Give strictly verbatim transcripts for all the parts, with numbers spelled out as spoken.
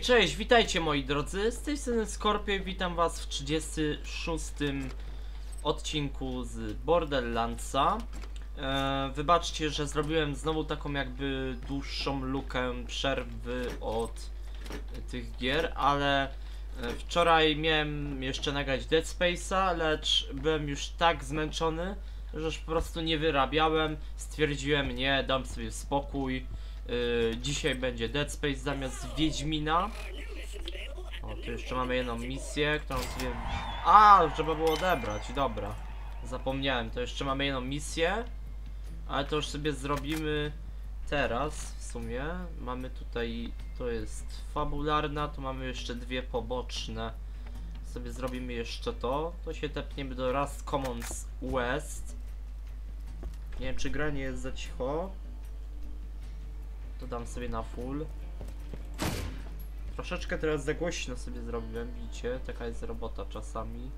cześć, witajcie moi drodzy, z tej strony Scorpio i witam was w trzydziestym szóstym odcinku z Borderlandsa. Eee, wybaczcie, że zrobiłem znowu taką jakby dłuższą lukę przerwy od tych gier, ale wczoraj miałem jeszcze nagrać Dead Space'a, lecz byłem już tak zmęczony, że już po prostu nie wyrabiałem. Stwierdziłem, nie, dam sobie spokój. Yy, dzisiaj będzie Dead Space zamiast Wiedźmina. O, tu jeszcze mamy jedną misję, którą sobie... A, trzeba było odebrać, dobra. Zapomniałem, to jeszcze mamy jedną misję. Ale to już sobie zrobimy teraz w sumie. Mamy tutaj, to jest fabularna, tu mamy jeszcze dwie poboczne. Sobie zrobimy jeszcze to. To się tepniemy do Rust Commons West. Nie wiem, czy gra nie jest za cicho. To dam sobie na full. Troszeczkę teraz za głośno sobie zrobiłem, widzicie? Taka jest robota czasami.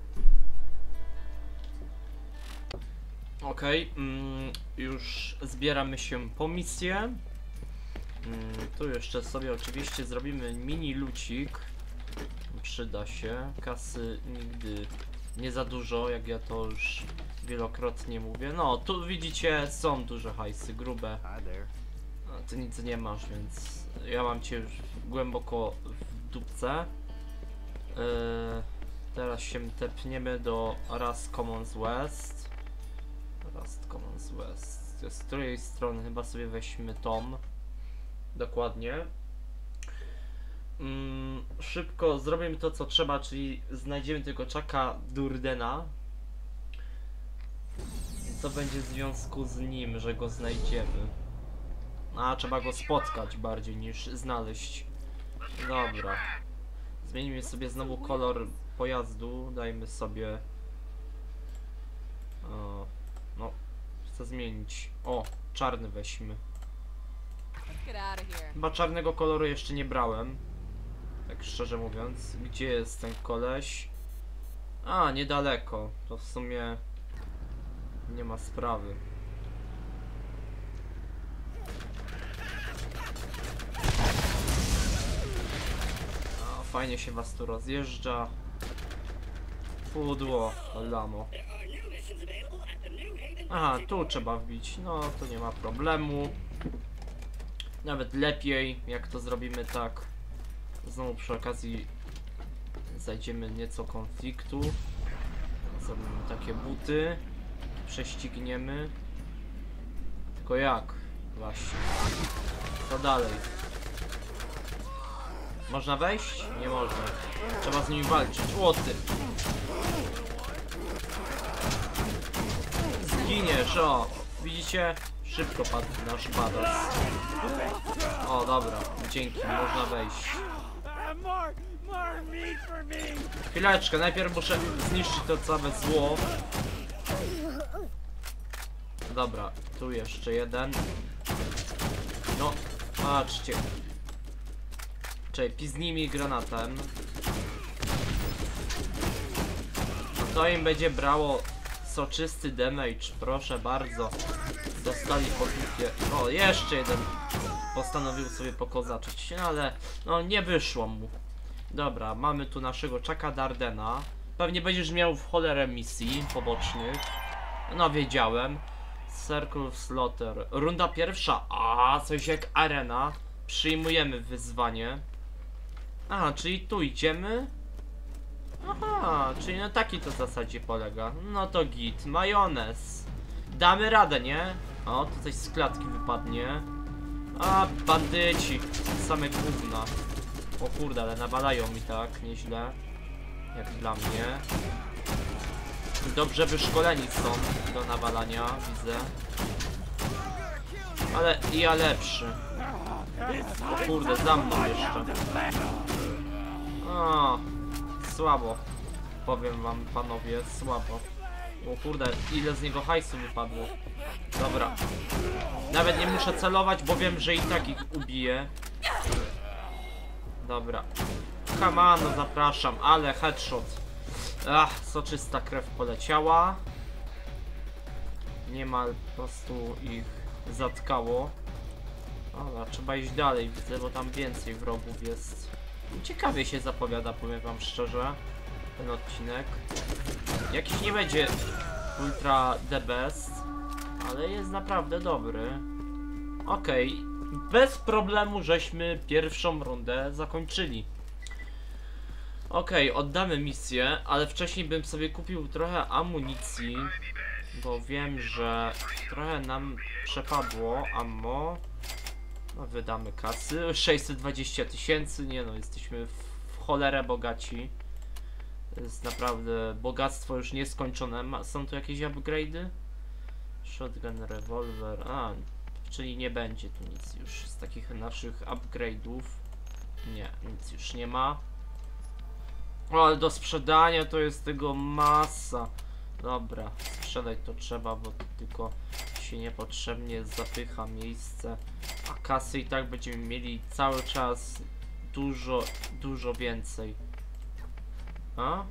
Okej, okay, mm, już zbieramy się po misję. Mm, tu jeszcze sobie oczywiście zrobimy mini lucik. Przyda się. Kasy nigdy nie za dużo, jak ja to już wielokrotnie mówię. No, tu widzicie, są duże hajsy, grube. A ty nic nie masz, więc ja mam cię już głęboko w dupce. Yy, teraz się tepniemy do Rust Commons West. Rust Commons West. Z której strony chyba sobie weźmy tom. Dokładnie. Mm, szybko zrobimy to, co trzeba, czyli znajdziemy tylko Chucka Durdena. I co będzie w związku z nim, że go znajdziemy? A, trzeba go spotkać bardziej niż znaleźć. Dobra. Zmienimy sobie znowu kolor pojazdu. Dajmy sobie... O, no, chcę zmienić. O, czarny weźmy. Chyba czarnego koloru jeszcze nie brałem. Tak szczerze mówiąc. Gdzie jest ten koleś? A, niedaleko. To w sumie nie ma sprawy. A, fajnie się was tu rozjeżdża. Pudło, lamo. Aha, tu trzeba wbić. No, to nie ma problemu. Nawet lepiej, jak to zrobimy tak. Znowu przy okazji zajdziemy nieco konfliktu. Zrobimy takie buty. Prześcigniemy. Tylko jak? Właśnie. Co dalej? Można wejść? Nie można. Trzeba z nimi walczyć. O ty! Zginiesz, o! Widzicie? Szybko padł nasz bados. O, dobra. Dzięki, można wejść. Chwileczkę, najpierw muszę zniszczyć to całe zło. Dobra, tu jeszcze jeden. No, patrzcie. Czekaj, piznijmy granatem. To im będzie brało soczysty damage, proszę bardzo. Dostali po dupie. O, jeszcze jeden postanowił sobie pokozaczyć, ale no nie wyszło mu. Dobra, mamy tu naszego Chucka Durdena. Pewnie będziesz miał w cholerę misji pobocznych. No wiedziałem. Circle of Slaughter. Runda pierwsza. A, coś jak arena. Przyjmujemy wyzwanie. Aha, czyli tu idziemy. Aha, czyli na taki to w zasadzie polega. No to git, majonez. Damy radę, nie? O, to coś z klatki wypadnie. A, bandyci. Same gówna. O kurde, ale nawalają mi tak, nieźle. Jak dla mnie. Dobrze wyszkoleni są do nawalania, widzę. Ale ja lepszy. O kurde, za mną jeszcze. O, słabo. Powiem wam, panowie, słabo. O kurde, ile z niego hajsu wypadło. Dobra. Nawet nie muszę celować, bo wiem, że i tak ich ubiję. Dobra. Come on, no zapraszam, ale headshot. Ach, soczysta krew poleciała. Niemal po prostu ich zatkało. Dobra, trzeba iść dalej, widzę, bo tam więcej wrogów jest. Ciekawie się zapowiada, powiem wam szczerze, ten odcinek. Jakiś nie będzie ultra the best, ale jest naprawdę dobry. Okej, okay. Bez problemu żeśmy pierwszą rundę zakończyli. Okej, okay, oddamy misję, ale wcześniej bym sobie kupił trochę amunicji, bo wiem, że trochę nam przepadło ammo. No, wydamy kasy, sześćset dwadzieścia tysięcy, nie no, jesteśmy w, w cholerę bogaci. To jest naprawdę bogactwo już nieskończone. Ma, są tu jakieś upgrade'y? Shotgun, rewolwer, a, czyli nie będzie tu nic już z takich naszych upgrade'ów. Nie, nic już nie ma. O, ale do sprzedania to jest tego masa. Dobra, sprzedać to trzeba, bo tylko się niepotrzebnie zapycha miejsce. A kasy i tak będziemy mieli cały czas dużo, dużo więcej. A?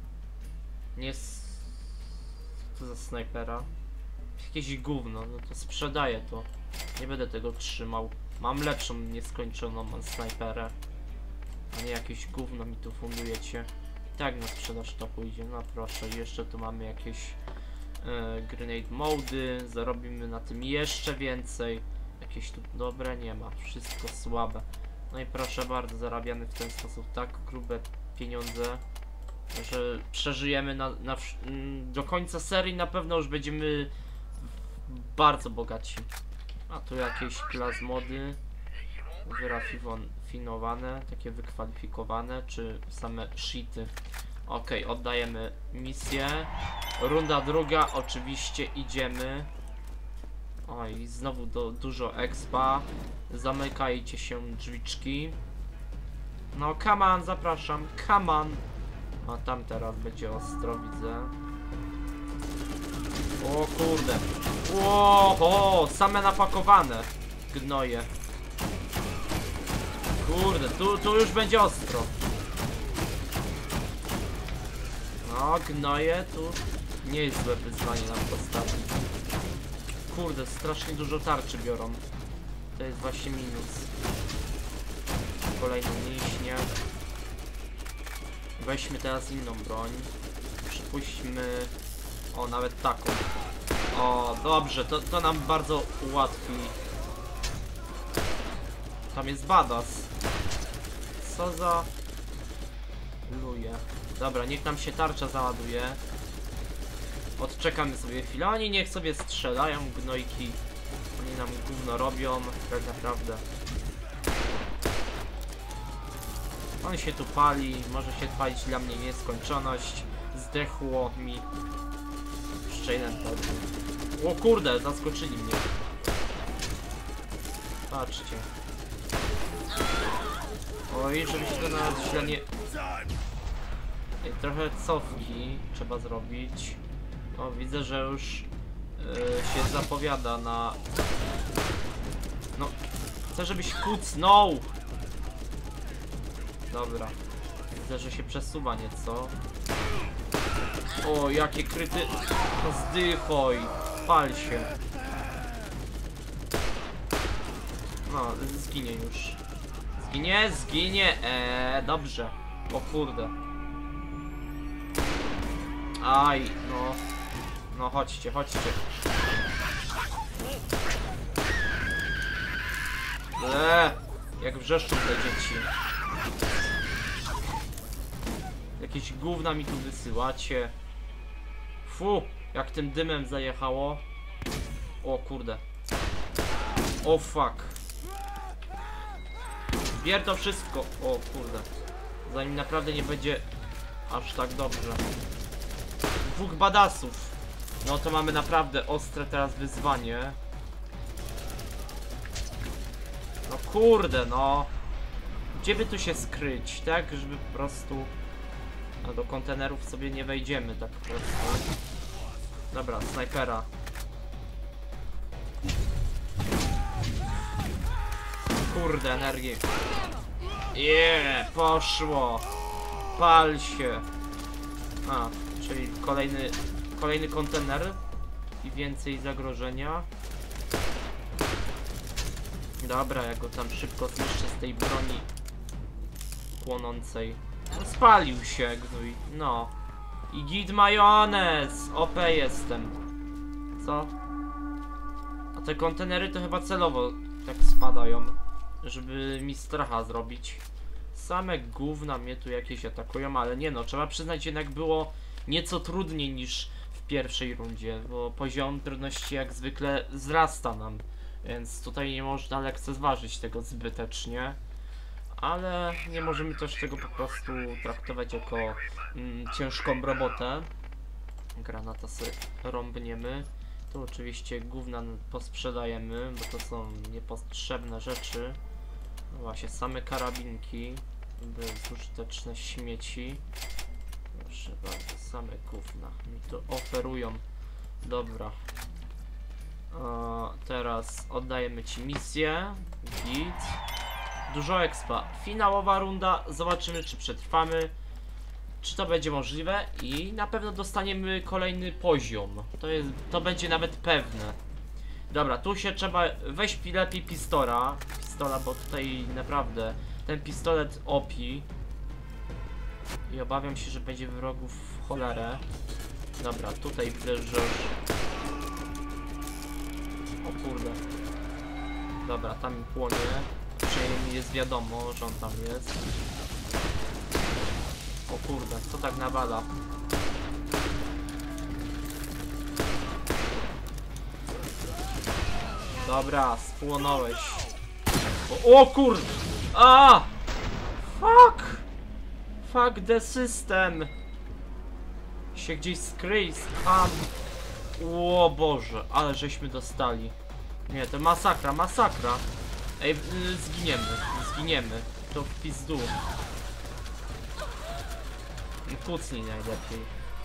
Nie s... Co za snajpera? Jakieś gówno, no to sprzedaję to. Nie będę tego trzymał. Mam lepszą, nieskończoną snajperę. A nie jakieś gówno mi tu fundujecie. I tak na sprzedaż to pójdzie. No proszę, jeszcze tu mamy jakieś e, grenade mody. Zarobimy na tym jeszcze więcej. Jakieś tu dobre nie ma. Wszystko słabe. No i proszę bardzo, zarabiamy w ten sposób tak grube pieniądze, że przeżyjemy na, na, do końca serii. Na pewno już będziemy bardzo bogaci. A tu jakieś class mody wyrafinowane, takie wykwalifikowane, czy same sheety. Ok, oddajemy misję. Runda druga, oczywiście idziemy. Oj, znowu do, dużo expa. Zamykajcie się drzwiczki. No, come on, zapraszam, come on. A tam teraz będzie ostro, widzę. O kurde. Ło, same napakowane gnoje. Kurde, tu, tu już będzie ostro. No, gnoje, tu nie jest złe wyzwanie nam postawić. Kurde, strasznie dużo tarczy biorą. To jest właśnie minus. Kolejny mięśnie. Weźmy teraz inną broń. Przypuśćmy... O, nawet taką. O, dobrze, to, to nam bardzo ułatwi. Tam jest badass. Co za... luje. Dobra, niech nam się tarcza załaduje. Odczekamy sobie chwilę. Oni niech sobie strzelają, gnojki. Oni nam gówno robią, tak naprawdę. On się tu pali, może się palić dla mnie nieskończoność. Zdechło mi. Jeszcze jeden tarczy. O kurde, zaskoczyli mnie. Patrzcie. Oj, żeby się to nawet źle nie... Ej, trochę cofki trzeba zrobić. O, widzę, że już yy, się zapowiada na... No, chcę, żebyś kucnął! Dobra. Widzę, że się przesuwa nieco. O, jakie kryty... No zdychoj! Pal się! No, zginie już. Zginie, zginie! Eee, dobrze. O kurde. Aj, no. No chodźcie, chodźcie. Eee, jak wrzeszczą te dzieci. Jakieś gówna mi tu wysyłacie. Fu, jak tym dymem zajechało. O kurde. O fuck. Bier to wszystko. O kurde. Zanim naprawdę nie będzie aż tak dobrze. Dwóch badassów. No to mamy naprawdę ostre teraz wyzwanie. No kurde, no. Gdzie by tu się skryć, tak? Żeby po prostu... No do kontenerów sobie nie wejdziemy tak po prostu. Dobra, snajpera. Kurde, energii. Yeah, poszło. Pal się. A, czyli kolejny, kolejny kontener i więcej zagrożenia. Dobra, ja go tam szybko zniszczę z tej broni płonącej. No, spalił się gnój, no. I git majonez! O P jestem. Co? A te kontenery to chyba celowo tak spadają, żeby mi stracha zrobić. Same gówna mnie tu jakieś atakują, ale nie no, trzeba przyznać, jednak było nieco trudniej niż w pierwszej rundzie, bo poziom trudności jak zwykle wzrasta nam, więc tutaj nie można lekceważyć tego zbytecznie, ale nie możemy też tego po prostu traktować jako mm, ciężką robotę. Granata sobie rąbniemy. Tu oczywiście gówna posprzedajemy, bo to są niepotrzebne rzeczy. No właśnie, same karabinki, bezużyteczne śmieci. Proszę bardzo, same gówna mi to oferują. Dobra. O, teraz oddajemy ci misję. Git. Dużo expa. Finałowa runda. Zobaczymy, czy przetrwamy. Czy to będzie możliwe? I na pewno dostaniemy kolejny poziom. To jest, to będzie nawet pewne. Dobra, tu się trzeba... Weź lepiej pistola. Pistola, bo tutaj naprawdę ten pistolet opi. I obawiam się, że będzie wrogów w cholerę. Dobra, tutaj wjeżdżasz. O kurde. Dobra, tam mi płonie. Przynajmniej jest wiadomo, że on tam jest. O kurde, co tak nawala? Dobra, spłonąłeś. O, o kurde! A! Fuck! Fuck the system! Się gdzieś skryj, skam. O Boże, ale żeśmy dostali. Nie, to masakra, masakra. Ej, zginiemy, zginiemy. To w pizdu. Kucnij najlepiej.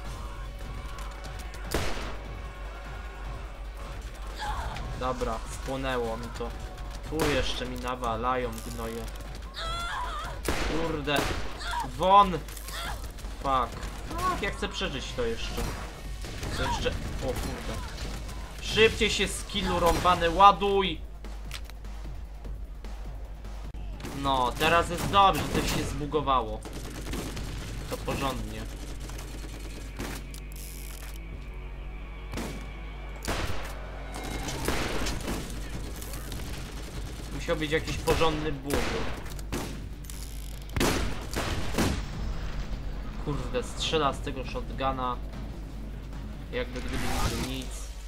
Dobra, spłonęło mi to. Tu jeszcze mi nawalają gnoje. Kurde. Won! Fuck. Fuck, ja chcę przeżyć to jeszcze. To jeszcze... O kurde. Szybciej się skillu rąbany, ładuj! No, teraz jest dobrze, to się zbugowało. To porządnie. Musiał być jakiś porządny bóg. Kurde, strzela z tego shotguna. Jakby gdyby nigdy nic.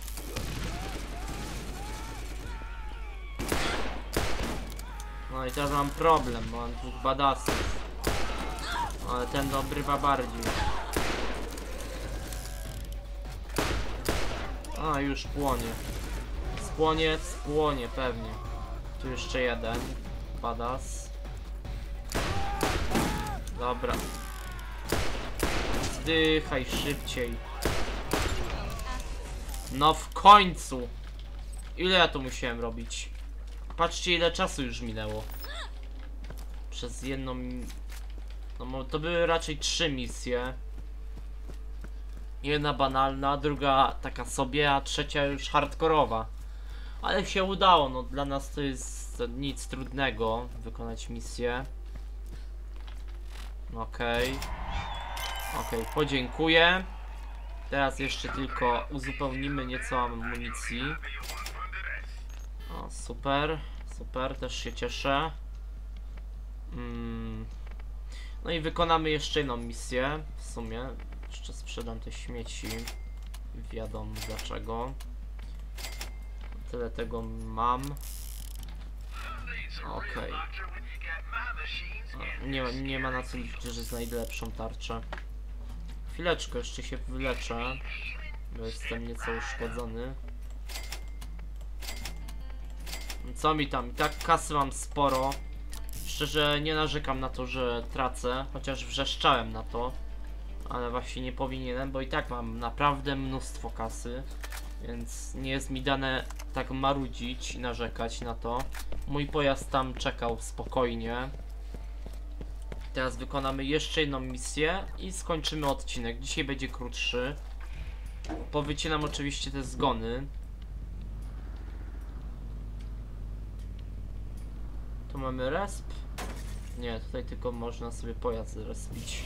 No i teraz mam problem, bo mam dwóch badassów. Ale ten obrywa bardziej. A, już płonie. Spłonie, spłonie pewnie. Tu jeszcze jeden. Badass. Dobra. Zdychaj szybciej. No w końcu. Ile ja to musiałem robić? Patrzcie, ile czasu już minęło. Przez jedną... No to były raczej trzy misje. Jedna banalna, druga taka sobie, a trzecia już hardkorowa. Ale się udało, no dla nas to jest nic trudnego wykonać misję. Okej. Okej, podziękuję. Teraz jeszcze tylko uzupełnimy nieco amunicji. O, super, super, też się cieszę. Mm. No i wykonamy jeszcze jedną misję. W sumie jeszcze sprzedam te śmieci. Wiadomo dlaczego. Tyle tego mam. Okej. Okay. Nie, nie ma na co liczyć, że znajdę lepszą tarczę. Chwileczkę, jeszcze się wyleczę, bo jestem nieco uszkodzony. Co mi tam? I tak kasy mam sporo. Szczerze nie narzekam na to, że tracę, chociaż wrzeszczałem na to. Ale właśnie nie powinienem, bo i tak mam naprawdę mnóstwo kasy. Więc nie jest mi dane tak marudzić i narzekać na to. Mój pojazd tam czekał spokojnie. Teraz wykonamy jeszcze jedną misję i skończymy odcinek. Dzisiaj będzie krótszy. Powycinam oczywiście te zgony. Tu mamy resp. Nie, tutaj tylko można sobie pojazd rozbić.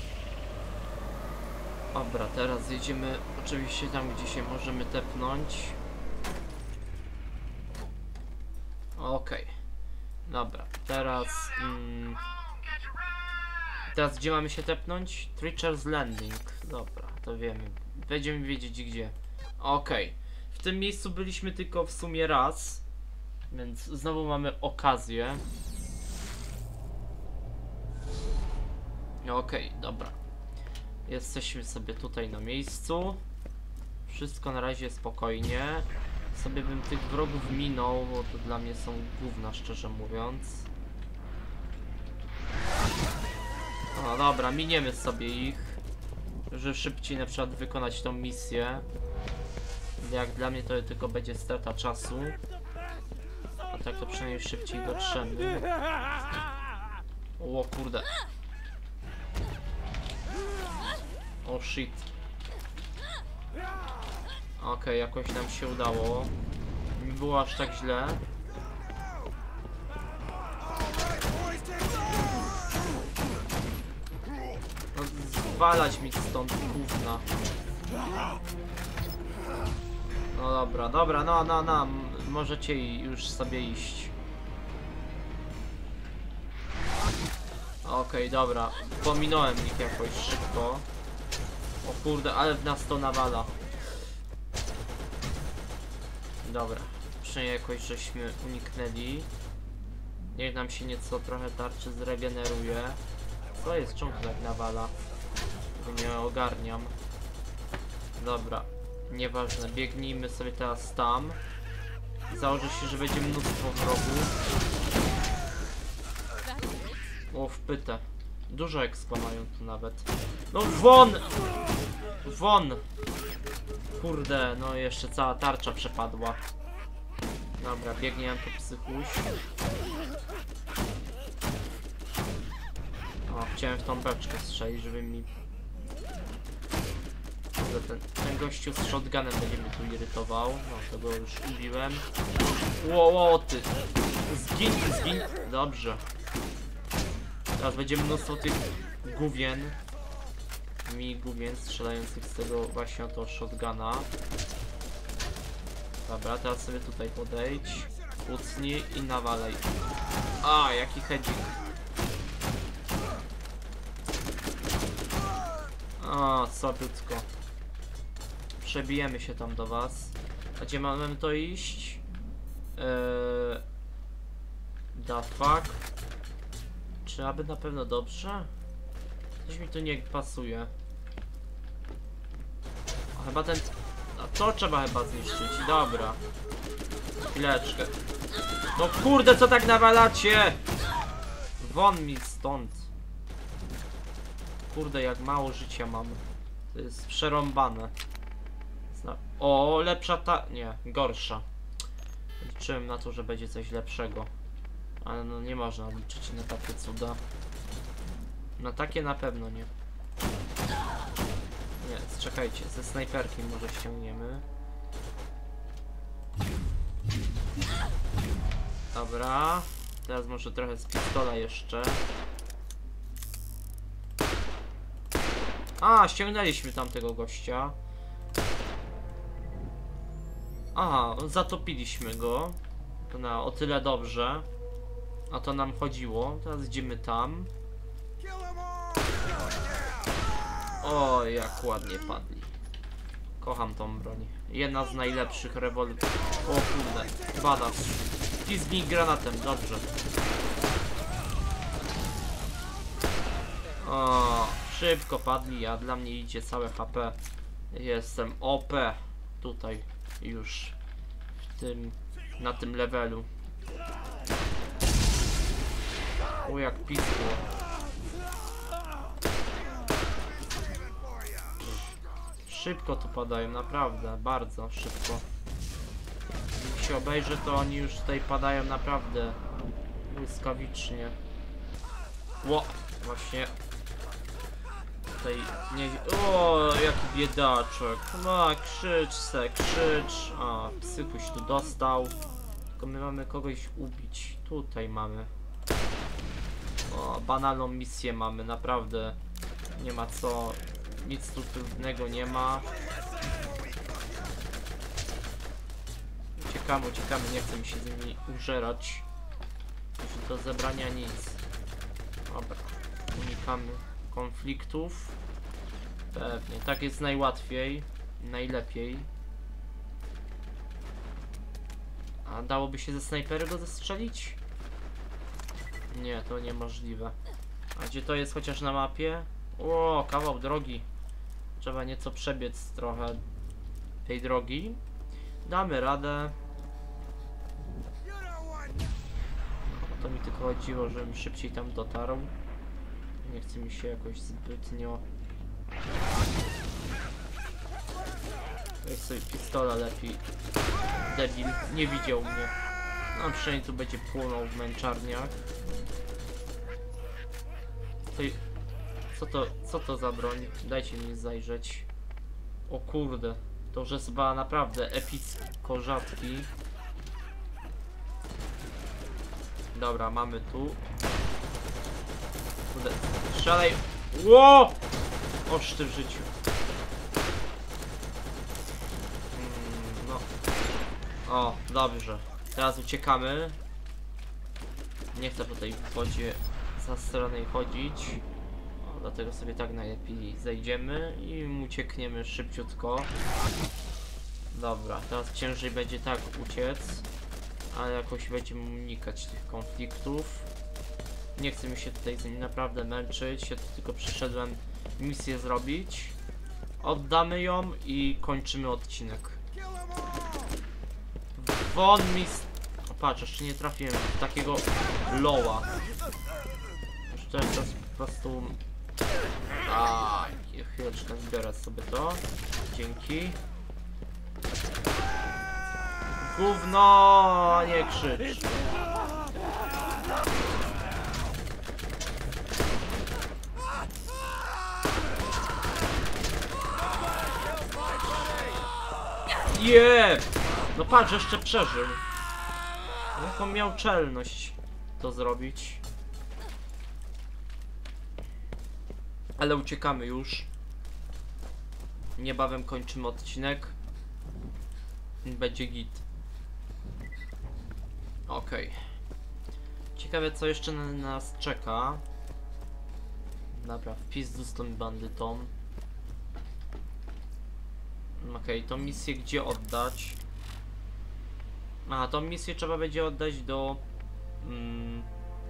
Dobra, teraz jedziemy oczywiście tam, gdzie się możemy tepnąć. Okej. Okay. Dobra, teraz... Mm, teraz gdzie mamy się tepnąć? Treacher's Landing. Dobra, to wiemy. Będziemy wiedzieć gdzie. Okej. Okay. W tym miejscu byliśmy tylko w sumie raz. Więc znowu mamy okazję. Okej, okay, dobra. Jesteśmy sobie tutaj na miejscu. Wszystko na razie spokojnie. Sobie bym tych wrogów minął, bo to dla mnie są gówna, szczerze mówiąc. No dobra, miniemy sobie ich, żeby szybciej na przykład wykonać tą misję. Jak dla mnie to tylko będzie strata czasu. A tak to przynajmniej szybciej dotrzemy. O kurde. O shit. Okej, okay, jakoś nam się udało. Nie było aż tak źle. No, zwalać mi stąd gówna. No dobra, dobra, no, no, no. Możecie już sobie iść. Okej, okay, dobra. Pominąłem ich jakoś szybko. O kurde, ale w nas to nawala. Dobra, przynajmniej jakoś żeśmy uniknęli. Niech nam się nieco trochę tarczy zregeneruje. Co jest? Czemu to tak nawala? Tego nie ogarniam. Dobra, nieważne, biegnijmy sobie teraz tam. Założę się, że będzie mnóstwo wrogów. O, wpytę. Dużo expa mają tu nawet. No won! Won! Kurde, no jeszcze cała tarcza przepadła. Dobra, biegnie to psychuś. O, chciałem w tą beczkę strzelić, żeby mi... Ten, ten gościu z shotgunem będzie mnie tu irytował. No, tego już ubiłem. Ło, ło, ty! Zgin, zgin! Dobrze. Teraz będzie mnóstwo tych gówien. Mi gówien strzelających z tego właśnie oto shotguna. Dobra, teraz sobie tutaj podejdź. Kucnij i nawalej. A, jaki hedzik. A, słabiutko. Przebijemy się tam do was. A gdzie mamy to iść? Eee... Da fuck. Czy aby na pewno dobrze? Coś mi tu nie pasuje. A chyba ten... A to trzeba chyba zniszczyć. Dobra. Chwileczkę. No kurde, co tak nawalacie? Won mi stąd. Kurde, jak mało życia mam. To jest przerąbane. O, lepsza ta... Nie, gorsza. Liczyłem na to, że będzie coś lepszego. Ale no nie można liczyć na takie cuda. Na takie na pewno nie. Nie, czekajcie, ze snajperki może ściągniemy. Dobra. Teraz może trochę z pistola jeszcze. A, ściągnęliśmy tamtego gościa. Aha, zatopiliśmy go. To na o tyle dobrze. A to nam chodziło. Teraz idziemy tam. O, jak ładnie padli. Kocham tą broń. Jedna z najlepszych rewolwerów. O kurde, badass. Pizgnij granatem, dobrze. O, szybko padli, a dla mnie idzie całe H P. Jestem O P. Tutaj już w tym, na tym levelu. O, jak pisło. Szybko tu padają, naprawdę, bardzo szybko. Jak się obejrzy, to oni już tutaj padają naprawdę błyskawicznie. Ło, właśnie. Tutaj nie... O, jaki biedaczek. No, krzycz se, krzycz. A, psychuś tu dostał. Tylko my mamy kogoś ubić. Tutaj mamy. O, banalną misję mamy, naprawdę. Nie ma co. Nic tu trudnego nie ma. Uciekamy, uciekamy, nie chcę mi się z nimi użerać. Już do zebrania nic. Dobra, unikamy konfliktów. Pewnie, tak jest najłatwiej, najlepiej. A dałoby się ze snajpery go zestrzelić? Nie, to niemożliwe. A gdzie to jest chociaż na mapie? O, kawał drogi. Trzeba nieco przebiec trochę tej drogi. Damy radę. No, to mi tylko chodziło, żebym szybciej tam dotarł. Nie chce mi się jakoś zbytnio. Weź sobie pistola lepiej. Debil, nie widział mnie. No przynajmniej tu będzie płonął w męczarniach. To... Co to, co to za broń? Dajcie mi zajrzeć. O kurde, to już jest chyba naprawdę epicko rzadki. Dobra, mamy tu. Kurde, strzelaj. Ło! Oż ty w życiu. Mm, no. O, dobrze. Teraz uciekamy. Nie chcę po tej wodzie zastranej chodzić. O, dlatego sobie tak najlepiej zejdziemy i uciekniemy szybciutko. Dobra, teraz ciężej będzie tak uciec. Ale jakoś będziemy unikać tych konfliktów. Nie chcę mi się tutaj z nimi naprawdę męczyć. Ja tu tylko przyszedłem misję zrobić. Oddamy ją i kończymy odcinek. Won mi... O, patrz, jeszcze nie trafiłem w takiego loła. Już teraz po prostu... A, chwileczkę zbiorę sobie to. Dzięki. Gówno, nie krzycz. Jeb! No patrz, jeszcze przeżył. Jaką miał czelność to zrobić. Ale uciekamy już. Niebawem kończymy odcinek. Będzie git. Okej. Okay. Ciekawe co jeszcze na nas czeka. Dobra, wpis z tą bandytą. Okej, okay, tą misję gdzie oddać? A, tą misję trzeba będzie oddać do... Mm,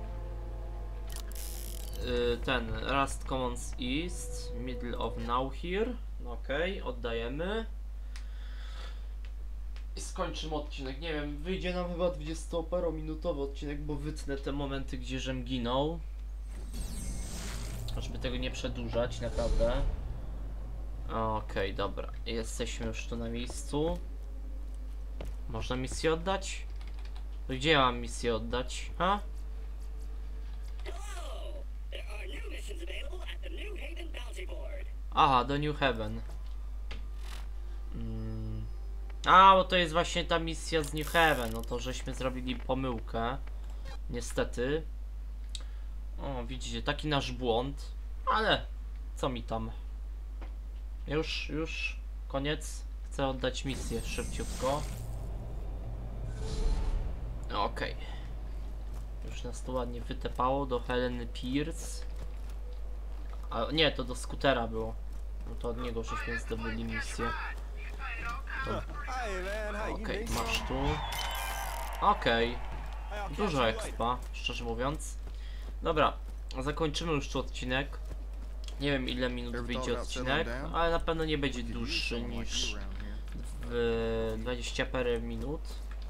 y, ten, Rust Commons East, Middle of Now Here. Okej, okay, oddajemy. I skończymy odcinek. Nie wiem, wyjdzie nam chyba dwudziestoparominutowy odcinek, bo wytnę te momenty, gdzie żem ginął. Żeby tego nie przedłużać, naprawdę. Okej, okay, dobra. Jesteśmy już tu na miejscu. Można misję oddać? To gdzie ja mam misję oddać? Ha? Aha, do New Haven. Mm. A, bo to jest właśnie ta misja z New Haven. No to żeśmy zrobili pomyłkę. Niestety. O, widzicie, taki nasz błąd. Ale co mi tam? Już, już, koniec. Chcę oddać misję szybciutko. Okej. Okay. Już nas tu ładnie wytepało do Heleny Pierce. A nie, to do skutera było. No to od niego żeśmy zdobyli misję. Okej, okay, masz tu. Okej. Okay. Dużo expa, szczerze mówiąc. Dobra, zakończymy już tu odcinek. Nie wiem ile minut wyjdzie odcinek, ale na pewno nie będzie dłuższy niż w dwadzieścia parę minut.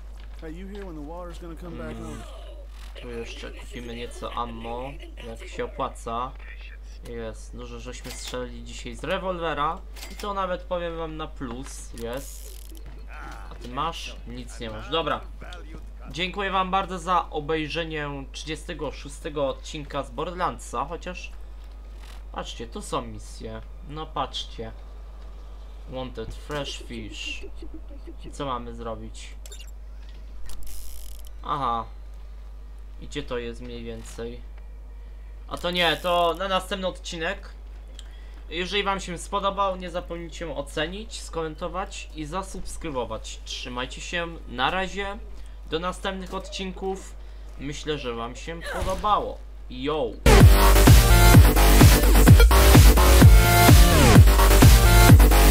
Mm, tu jeszcze kupimy nieco ammo, jak się opłaca. Jest, dużo żeśmy strzelili dzisiaj z rewolwera i to nawet powiem wam na plus jest. A ty masz? Nic nie masz. Dobra. Dziękuję wam bardzo za obejrzenie trzydziestego szóstego odcinka z Borderlandsa, chociaż patrzcie, tu są misje. No patrzcie. Wanted fresh fish. I co mamy zrobić? Aha. I gdzie to jest mniej więcej? A to nie, to na następny odcinek. Jeżeli wam się spodobał, nie zapomnijcie ocenić, skomentować i zasubskrybować. Trzymajcie się, na razie, do następnych odcinków. Myślę, że wam się podobało. Yo!